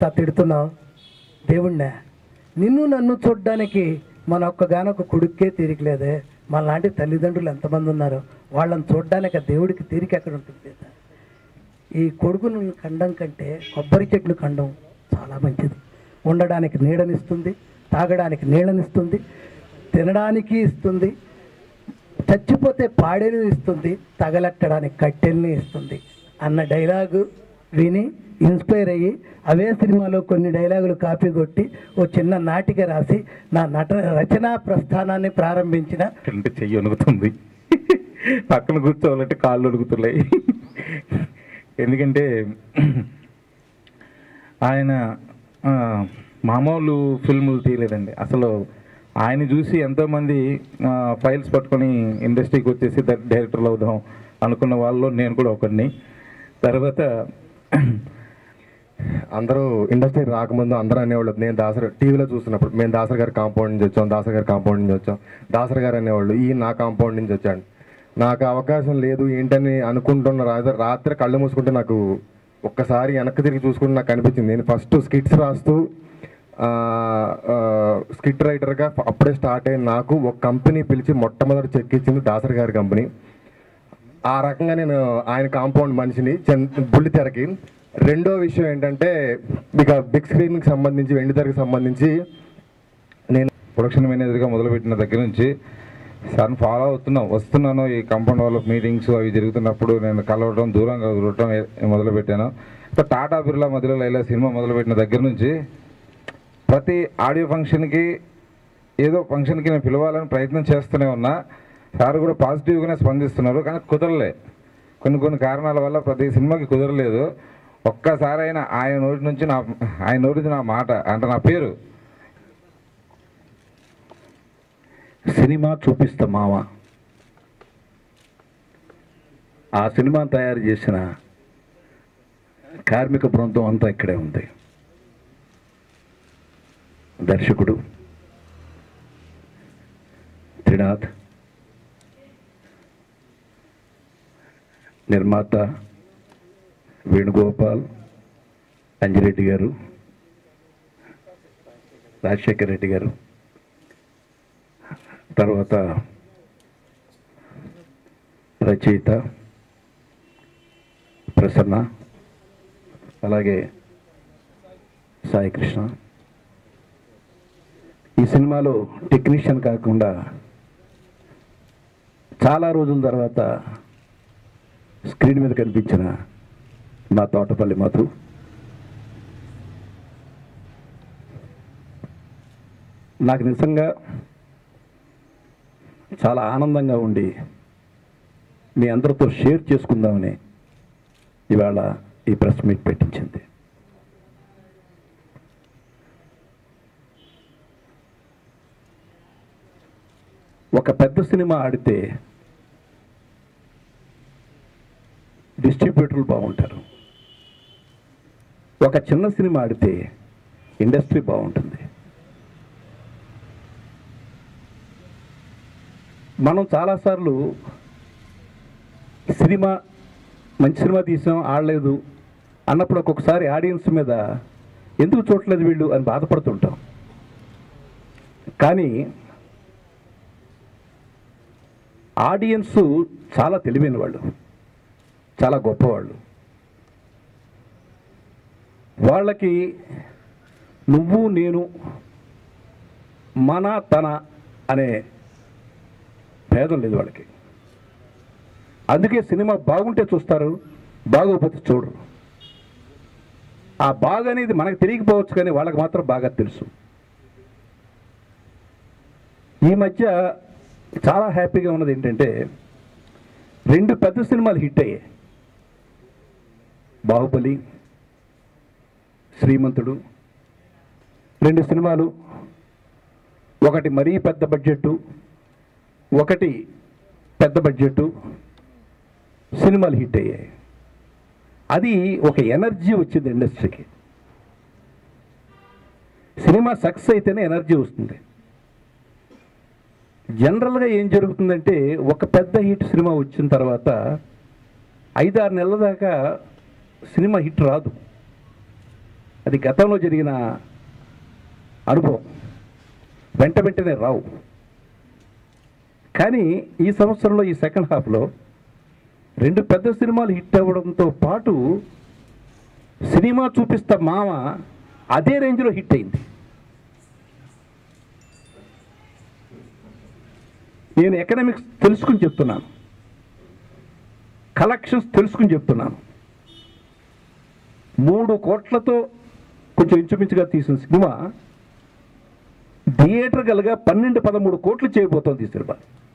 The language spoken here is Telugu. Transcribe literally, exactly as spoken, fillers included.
తిడుతున్నావు దేవుణ్ణే, నిన్ను నన్ను చూడ్డానికి మన ఒక్కగానొక్క కొడుక్కే తీరికలేదే, మన లాంటి తల్లిదండ్రులు ఎంతమంది ఉన్నారు, వాళ్ళని చూడ్డానికి ఆ దేవుడికి తీరిక ఎక్కడ ఉంటుంది? ఈ కొడుకును కండం కంటే కొబ్బరి చెట్లు కండం చాలా మంచిది. ఉండడానికి నీడనిస్తుంది, తాగడానికి నీళ్ళనిస్తుంది, తినడానికి ఇస్తుంది, చచ్చిపోతే పాడేని ఇస్తుంది, తగలెట్టడానికి కట్టెల్ని ఇస్తుంది అన్న డైలాగు విని ఇన్స్పైర్ అయ్యి అవే సినిమాలో కొన్ని డైలాగులు కాపీ కొట్టి ఓ చిన్న నాటిక రాసి నా నట రచనా ప్రస్థానాన్ని ప్రారంభించిన. చెయ్యి వణుకుతుంది, పక్కన కూర్చోవాలంటే కాళ్ళు వణుకుతున్నాయి. ఎందుకంటే ఆయన మామూలు ఫిల్ములు తీయలేదండి. అసలు ఆయన చూసి ఎంతోమంది ఫైల్స్ పట్టుకొని ఇండస్ట్రీకి వచ్చేసి డైరెక్టర్లు అవుదాం అనుకున్న వాళ్ళు నేను కూడా ఒకరిని. తర్వాత అందరూ ఇండస్ట్రీ రాకముందు అందరూ అనేవాళ్ళు, నేను దాసరి టీవీలో చూస్తున్నప్పుడు మేము దాసరి గారి కాంపౌండ్ నుంచి వచ్చాం, దాసరి గారి కాంపౌండ్ నుంచి వచ్చాం, దాసరి గారు అనేవాళ్ళు ఈ నా కాంపౌండ్ నుంచి వచ్చాడు. నాకు అవకాశం లేదు ఏంటని అనుకుంటున్న రాత్రి రాత్రి కళ్ళు మూసుకుంటే నాకు ఒక్కసారి వెనక్కి తిరిగి చూసుకుంటే నాకు అనిపించింది, నేను ఫస్ట్ స్కిట్స్ రాస్తూ స్కిట్ రైటర్గా అప్పుడే స్టార్ట్ అయిన నాకు ఒక కంపెనీ పిలిచి మొట్టమొదటి చెక్ ఇచ్చింది దాసరి గారి కంపెనీ. ఆ రకంగా నేను ఆయన కాంపౌండ్ మనిషిని బుల్లి తెరకి. రెండో విషయం ఏంటంటే మీకు బిగ్ స్క్రీన్కి సంబంధించి వెండి తెరకి సంబంధించి నేను ప్రొడక్షన్ మేనేజర్గా మొదలుపెట్టిన దగ్గర నుంచి సార్ని ఫాలో అవుతున్నాం వస్తున్నాను. ఈ కాంపౌండ్ వాళ్ళ మీటింగ్స్ అవి జరుగుతున్నప్పుడు నేను కలవడం, దూరంగా చూడటం మొదలుపెట్టాను. ఇంకా టాటా బిర్లా మధ్యలో లైలా సినిమా మొదలుపెట్టిన దగ్గర నుంచి ప్రతి ఆడియో ఫంక్షన్కి ఏదో ఫంక్షన్కి నేను పిలవాలని ప్రయత్నం చేస్తూనే ఉన్నా. సార్ కూడా పాజిటివ్గానే స్పందిస్తున్నారు, కానీ కుదరలే. కొన్ని కొన్ని కారణాల వల్ల ప్రతి సినిమాకి కుదరలేదు. ఒక్కసారైనా ఆయన నోటి నుంచి నా ఆయన నోటి నుంచి నా మాట అంటే నా పేరు సినిమా చూపిస్తా మామ, ఆ సినిమా తయారు చేసిన కార్మిక బృందం అంతా ఇక్కడే ఉంది. దర్శకుడు త్రినాథ్, నిర్మాత వేణుగోపాల్, అంజిరెడ్డి గారు, రాజశేఖర్ రెడ్డి గారు, తర్వాత రచయిత ప్రసన్న, అలాగే సాయి కృష్ణ. ఈ సినిమాలో టెక్నీషియన్ కాకుండా చాలా రోజుల తర్వాత స్క్రీన్ మీద కనిపించిన మా తోటపల్లి మధు, నాకు నిజంగా చాలా ఆనందంగా ఉండి మీ అందరితో షేర్ చేసుకుందామని ఇవాళ ఈ ప్రెస్ మీట్ పెట్టించింది. ఒక పెద్ద సినిమా ఆడితే డిస్ట్రిబ్యూటర్లు బాగుంటారు, ఒక చిన్న సినిమా ఆడితే ఇండస్ట్రీ బాగుంటుంది. మనం చాలాసార్లు సినిమా మంచి సినిమా తీసాం ఆడలేదు అన్నప్పుడు ఒక్కొక్కసారి ఆడియన్స్ మీద ఎందుకు చూడలేదు వీళ్ళు అని బాధపడుతుంటాం. కానీ ఆడియన్స్ చాలా తెలివైన వాళ్ళు, చాలా గొప్పవాళ్ళు. వాళ్ళకి నువ్వు నేను మన తన అనే భేదం లేదు వాళ్ళకి. అందుకే సినిమా బాగుంటే చూస్తారు, బాగోకపోతే చూడరు. ఆ బాగా అనేది మనకు తెలియకపోవచ్చు, కానీ వాళ్ళకి మాత్రం బాగా తెలుసు. ఈ మధ్య చాలా హ్యాపీగా ఉన్నది ఏంటంటే రెండు పెద్ద సినిమాలు హిట్ అయ్యాయి. బాహుబలి, శ్రీమంతుడు రెండు సినిమాలు, ఒకటి మరీ పెద్ద బడ్జెట్టు, ఒకటి పెద్ద బడ్జెట్టు సినిమాలు హిట్ అయ్యాయి. అది ఒక ఎనర్జీ వచ్చింది ఇండస్ట్రీకి. సినిమా సక్సెస్ అయితేనే ఎనర్జీ వస్తుంది. జనరల్గా ఏం జరుగుతుందంటే ఒక పెద్ద హిట్ సినిమా వచ్చిన తర్వాత ఐదారు నెలల దాకా సినిమా హిట్ రాదు. అది గతంలో జరిగిన అనుభవం, వెంట వెంటనే రావు. కానీ ఈ సంవత్సరంలో ఈ సెకండ్ హాఫ్లో రెండు పెద్ద సినిమాలు హిట్ అవ్వడంతో పాటు సినిమా చూపిస్తా మామ అదే రేంజ్లో హిట్ అయింది. నేను ఎకనామిక్స్ తెలుసుకుని చెప్తున్నాను, కలెక్షన్స్ తెలుసుకుని చెప్తున్నాను. మూడు కోట్లతో కొంచెం ఇంచుమించుగా తీసిన సినిమా థియేటర్ గలగా పన్నెండు పదమూడు కోట్లు చేయబోతోంది ఈ సినిమా.